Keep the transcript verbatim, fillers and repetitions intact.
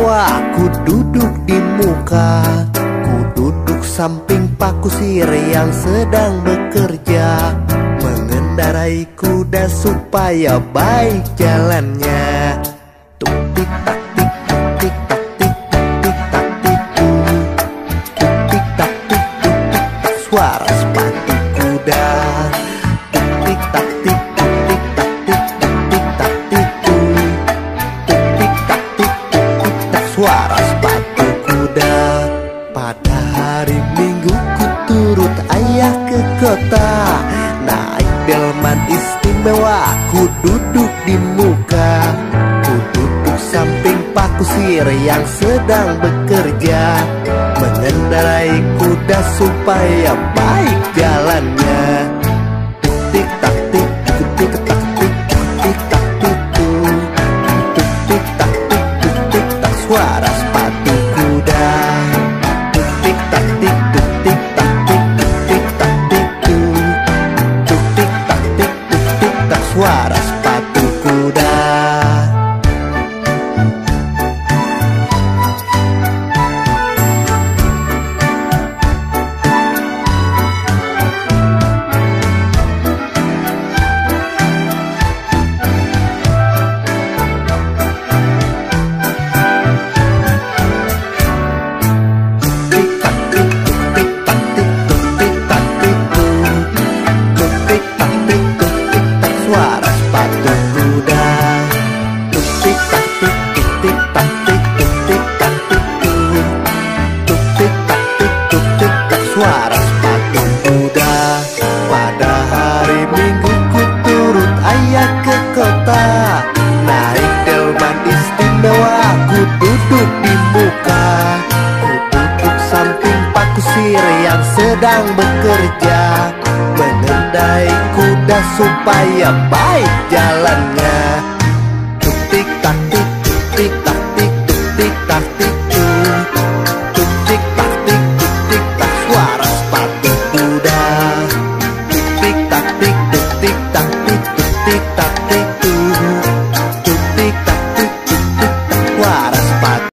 istimewa. Ku duduk di muka, ku duduk samping Pak Kusir yang sedang bekerja, mengendarai kuda supaya baik jalannya. Tuk tik tak tik tuk tik tak tik tuk tik tak tik tuk tik tak tik tuk tik tak, suara sepatu kuda. Tuk tik tak tik tuk tik tak tik tuk tik tak tik tuk tuk tik tak tik tuk tik tak, suara sepatu kuda. Pada hari Minggu ku turut ayah ke kota, naik delman istimewa. Ku duduk di muka, ku duduk samping Pak Kusir yang sedang bekerja, mengendarai kuda supaya baik jalannya. Tuk tik tak tik tuk tik tak tik tuk tik tak tik tuk tuk tik tak tik tuk tik tak, suara sepatu kuda. Tuk tik tak tik tuk tik tak tik tuk tik tak tik tuk tuk tik tak tik tuk tik tak, suara sepatu kuda. Suara sepatu kuda. Tuk tik tak tik tuk tik tak tik tuk tik tak tik tuk tuk tik tak tik tuk tik tak, suara sepatu kuda. Pada hari Minggu ku turut ayah ke kota, naik delman istimewa. Ku duduk di muka, ku duduk samping Pak Kusir yang sedang bekerja, mengendai kuda supaya baik jalannya. Tuk tik tak tik tuk tik tak tik tuk tik tak tik